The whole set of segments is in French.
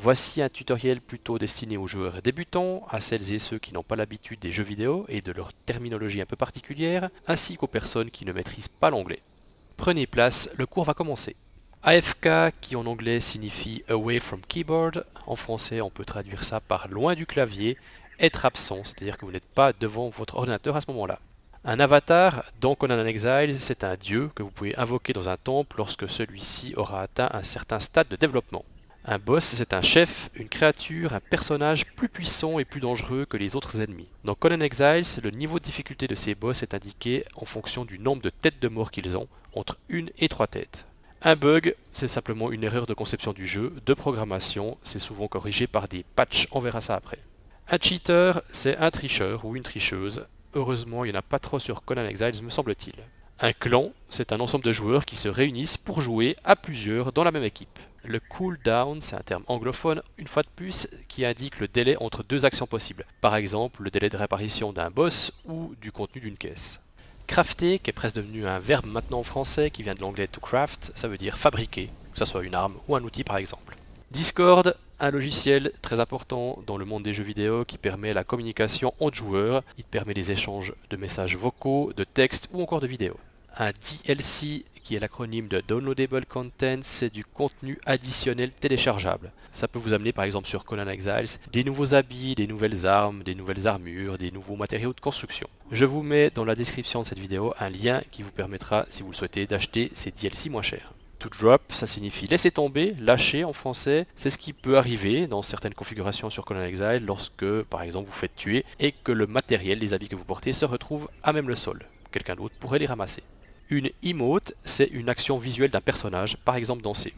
Voici un tutoriel plutôt destiné aux joueurs débutants, à celles et ceux qui n'ont pas l'habitude des jeux vidéo et de leur terminologie un peu particulière, ainsi qu'aux personnes qui ne maîtrisent pas l'anglais. Prenez place, le cours va commencer. AFK, qui en anglais signifie Away from Keyboard, en français on peut traduire ça par loin du clavier, être absent, c'est-à-dire que vous n'êtes pas devant votre ordinateur à ce moment-là. Un avatar, dans Conan Exiles, c'est un dieu que vous pouvez invoquer dans un temple lorsque celui-ci aura atteint un certain stade de développement. Un boss, c'est un chef, une créature, un personnage plus puissant et plus dangereux que les autres ennemis. Dans Conan Exiles, le niveau de difficulté de ces boss est indiqué en fonction du nombre de têtes de mort qu'ils ont, entre 1 et 3 têtes. Un bug, c'est simplement une erreur de conception du jeu, de programmation, c'est souvent corrigé par des patchs, on verra ça après. Un cheater, c'est un tricheur ou une tricheuse. Heureusement, il n'y en a pas trop sur Conan Exiles, me semble-t-il. Un clan, c'est un ensemble de joueurs qui se réunissent pour jouer à plusieurs dans la même équipe. Le cooldown, c'est un terme anglophone, une fois de plus, qui indique le délai entre deux actions possibles. Par exemple, le délai de réapparition d'un boss ou du contenu d'une caisse. Crafter, qui est presque devenu un verbe maintenant en français, qui vient de l'anglais to craft, ça veut dire fabriquer, que ce soit une arme ou un outil par exemple. Discord, un logiciel très important dans le monde des jeux vidéo qui permet la communication entre joueurs. Il permet les échanges de messages vocaux, de textes ou encore de vidéos. Un DLC, qui est l'acronyme de Downloadable Content, c'est du contenu additionnel téléchargeable. Ça peut vous amener par exemple sur Conan Exiles des nouveaux habits, des nouvelles armes, des nouvelles armures, des nouveaux matériaux de construction. Je vous mets dans la description de cette vidéo un lien qui vous permettra, si vous le souhaitez, d'acheter ces DLC moins chers. To drop, ça signifie laisser tomber, lâcher en français. C'est ce qui peut arriver dans certaines configurations sur Conan Exiles lorsque, par exemple, vous faites tuer et que le matériel, les habits que vous portez, se retrouvent à même le sol. Quelqu'un d'autre pourrait les ramasser. Une emote, c'est une action visuelle d'un personnage, par exemple danser.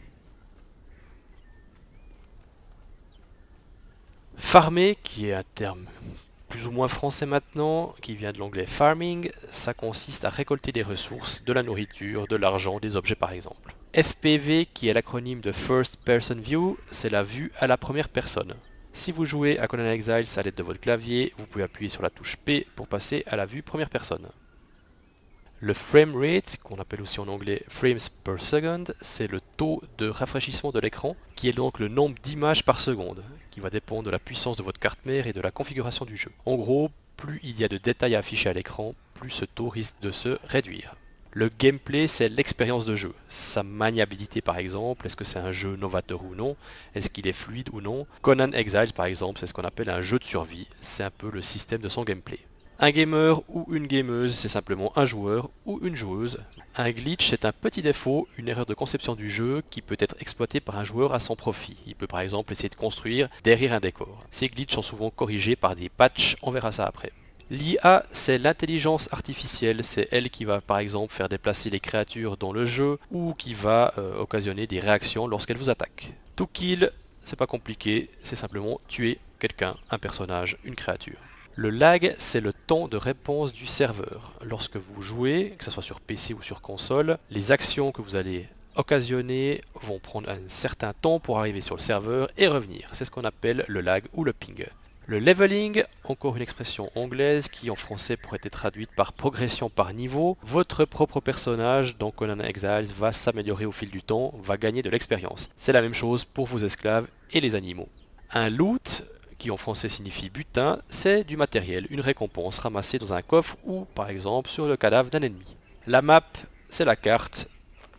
Farmer, qui est un terme plus ou moins français maintenant, qui vient de l'anglais farming, ça consiste à récolter des ressources, de la nourriture, de l'argent, des objets par exemple. FPV, qui est l'acronyme de First Person View, c'est la vue à la première personne. Si vous jouez à Conan Exiles à l'aide de votre clavier, vous pouvez appuyer sur la touche P pour passer à la vue première personne. Le frame rate, qu'on appelle aussi en anglais frames per second, c'est le taux de rafraîchissement de l'écran, qui est donc le nombre d'images par seconde, qui va dépendre de la puissance de votre carte mère et de la configuration du jeu. En gros, plus il y a de détails à afficher à l'écran, plus ce taux risque de se réduire. Le gameplay, c'est l'expérience de jeu. Sa maniabilité par exemple, est-ce que c'est un jeu novateur ou non? Est-ce qu'il est fluide ou non? Conan Exiles par exemple, c'est ce qu'on appelle un jeu de survie. C'est un peu le système de son gameplay. Un gamer ou une gameuse, c'est simplement un joueur ou une joueuse. Un glitch, c'est un petit défaut, une erreur de conception du jeu qui peut être exploitée par un joueur à son profit. Il peut par exemple essayer de construire derrière un décor. Ces glitches sont souvent corrigés par des patchs, on verra ça après. L'IA, c'est l'intelligence artificielle, c'est elle qui va par exemple faire déplacer les créatures dans le jeu ou qui va occasionner des réactions lorsqu'elle vous attaque. To kill, c'est pas compliqué, c'est simplement tuer quelqu'un, un personnage, une créature. Le lag, c'est le temps de réponse du serveur. Lorsque vous jouez, que ce soit sur PC ou sur console, les actions que vous allez occasionner vont prendre un certain temps pour arriver sur le serveur et revenir. C'est ce qu'on appelle le lag ou le ping. Le leveling, encore une expression anglaise qui en français pourrait être traduite par progression par niveau. Votre propre personnage dans Conan Exiles va s'améliorer au fil du temps, va gagner de l'expérience. C'est la même chose pour vos esclaves et les animaux. Un loot, qui en français signifie butin, c'est du matériel, une récompense ramassée dans un coffre ou par exemple sur le cadavre d'un ennemi. La map, c'est la carte.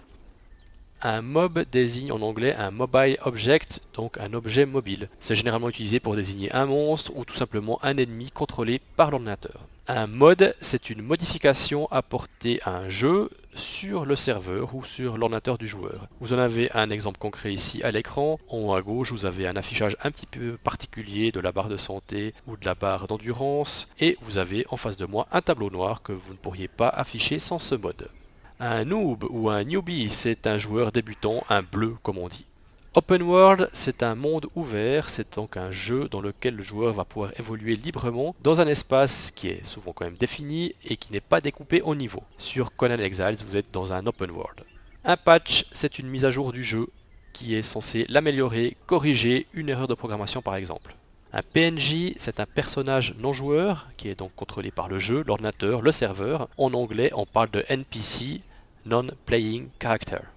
Un mob désigne en anglais un mobile object, donc un objet mobile. C'est généralement utilisé pour désigner un monstre ou tout simplement un ennemi contrôlé par l'ordinateur. Un mod, c'est une modification apportée à un jeu sur le serveur ou sur l'ordinateur du joueur. Vous en avez un exemple concret ici à l'écran. En haut à gauche, vous avez un affichage un petit peu particulier de la barre de santé ou de la barre d'endurance. Et vous avez en face de moi un tableau noir que vous ne pourriez pas afficher sans ce mode. Un noob ou un newbie, c'est un joueur débutant, un bleu comme on dit. Open World, c'est un monde ouvert, c'est donc un jeu dans lequel le joueur va pouvoir évoluer librement dans un espace qui est souvent quand même défini et qui n'est pas découpé en niveaux. Sur Conan Exiles, vous êtes dans un Open World. Un patch, c'est une mise à jour du jeu qui est censée l'améliorer, corriger une erreur de programmation par exemple. Un PNJ, c'est un personnage non joueur qui est donc contrôlé par le jeu, l'ordinateur, le serveur. En anglais, on parle de NPC, Non-Playing Character.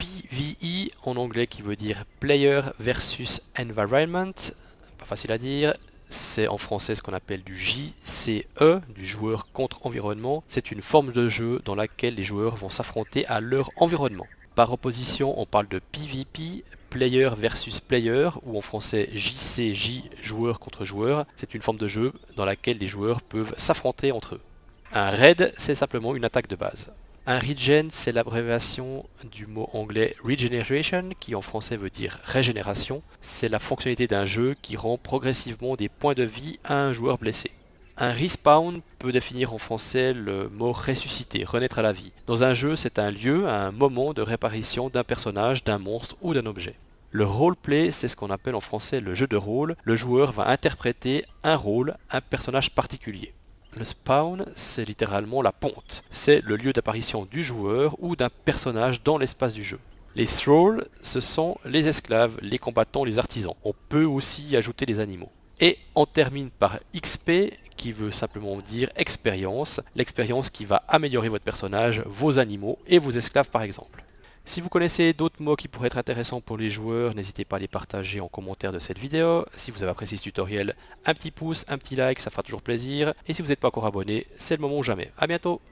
PvE en anglais qui veut dire Player versus Environment, pas facile à dire. C'est en français ce qu'on appelle du JCE, du joueur contre environnement. C'est une forme de jeu dans laquelle les joueurs vont s'affronter à leur environnement. Par opposition, on parle de PvP, Player versus Player, ou en français JCJ, joueur contre joueur. C'est une forme de jeu dans laquelle les joueurs peuvent s'affronter entre eux. Un raid, c'est simplement une attaque de base. Un regen, c'est l'abréviation du mot anglais regeneration, qui en français veut dire régénération. C'est la fonctionnalité d'un jeu qui rend progressivement des points de vie à un joueur blessé. Un respawn peut définir en français le mot ressusciter, renaître à la vie. Dans un jeu, c'est un lieu, un moment de réapparition d'un personnage, d'un monstre ou d'un objet. Le roleplay, c'est ce qu'on appelle en français le jeu de rôle. Le joueur va interpréter un rôle, un personnage particulier. Le spawn, c'est littéralement la ponte. C'est le lieu d'apparition du joueur ou d'un personnage dans l'espace du jeu. Les thralls, ce sont les esclaves, les combattants, les artisans. On peut aussi y ajouter les animaux. Et on termine par XP, qui veut simplement dire expérience. L'expérience qui va améliorer votre personnage, vos animaux et vos esclaves par exemple. Si vous connaissez d'autres mots qui pourraient être intéressants pour les joueurs, n'hésitez pas à les partager en commentaire de cette vidéo. Si vous avez apprécié ce tutoriel, un petit pouce, un petit like, ça fera toujours plaisir. Et si vous n'êtes pas encore abonné, c'est le moment ou jamais. À bientôt!